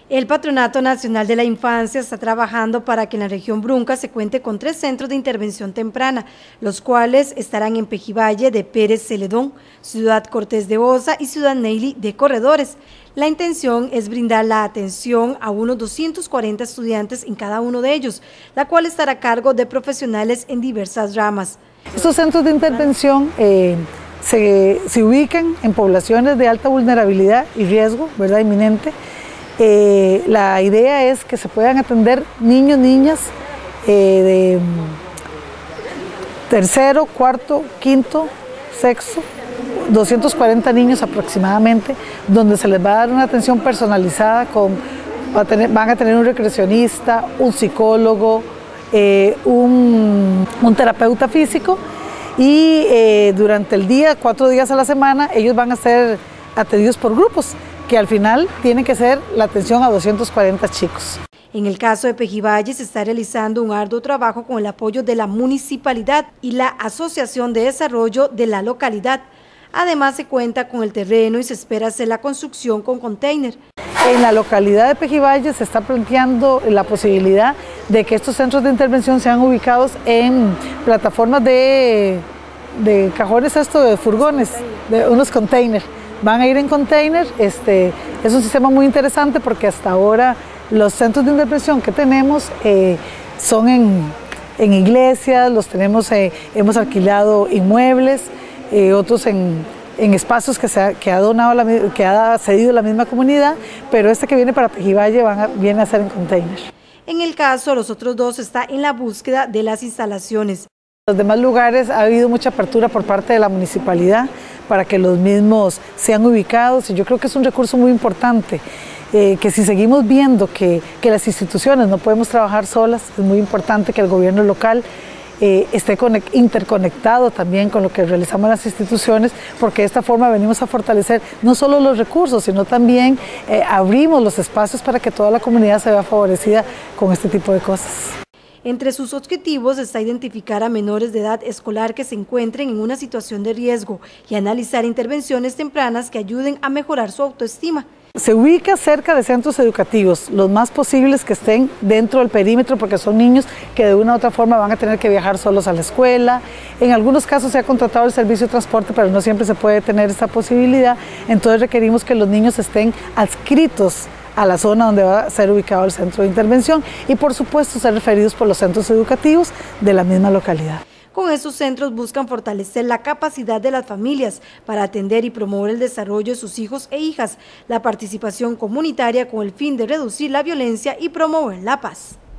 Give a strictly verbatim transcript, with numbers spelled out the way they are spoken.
El Patronato Nacional de la Infancia está trabajando para que en la región Brunca se cuente con tres centros de intervención temprana, los cuales estarán en Pejivalle de Pérez Celedón, Ciudad Cortés de Osa y Ciudad Neyli de Corredores. La intención es brindar la atención a unos doscientos cuarenta estudiantes en cada uno de ellos, la cual estará a cargo de profesionales en diversas ramas. Estos centros de intervención eh, se, se ubican en poblaciones de alta vulnerabilidad y riesgo, ¿verdad?, inminente. Eh, la idea es que se puedan atender niños, niñas eh, de tercero, cuarto, quinto, sexto, doscientos cuarenta niños aproximadamente, donde se les va a dar una atención personalizada, con, va a tener, van a tener un recreacionista, un psicólogo, eh, un, un terapeuta físico y eh, durante el día, cuatro días a la semana, ellos van a ser atendidos por grupos, que al final tiene que ser la atención a doscientos cuarenta chicos. En el caso de Pejivalle se está realizando un arduo trabajo con el apoyo de la municipalidad y la Asociación de Desarrollo de la localidad. Además se cuenta con el terreno y se espera hacer la construcción con container. En la localidad de Pejivalle se está planteando la posibilidad de que estos centros de intervención sean ubicados en plataformas de, de cajones, esto de furgones, de unos containers. Van a ir en container, este, es un sistema muy interesante porque hasta ahora los centros de intervención que tenemos eh, son en, en iglesias, los tenemos, eh, hemos alquilado inmuebles, eh, otros en, en espacios que, se ha, que, ha donado la, que ha cedido la misma comunidad, pero este que viene para Pejivalle van a, viene a ser en container. En el caso, los otros dos está en la búsqueda de las instalaciones. En los demás lugares ha habido mucha apertura por parte de la municipalidad para que los mismos sean ubicados y yo creo que es un recurso muy importante, eh, que si seguimos viendo que, que las instituciones no podemos trabajar solas, es muy importante que el gobierno local eh, esté interconectado también con lo que realizamos las instituciones, porque de esta forma venimos a fortalecer no solo los recursos, sino también eh, abrimos los espacios para que toda la comunidad se vea favorecida con este tipo de cosas. Entre sus objetivos está identificar a menores de edad escolar que se encuentren en una situación de riesgo y analizar intervenciones tempranas que ayuden a mejorar su autoestima. Se ubica cerca de centros educativos, los más posibles que estén dentro del perímetro, porque son niños que de una u otra forma van a tener que viajar solos a la escuela. En algunos casos se ha contratado el servicio de transporte, pero no siempre se puede tener esta posibilidad, entonces requerimos que los niños estén adscritos a la zona donde va a ser ubicado el centro de intervención y por supuesto ser referidos por los centros educativos de la misma localidad. Con estos centros buscan fortalecer la capacidad de las familias para atender y promover el desarrollo de sus hijos e hijas, la participación comunitaria con el fin de reducir la violencia y promover la paz.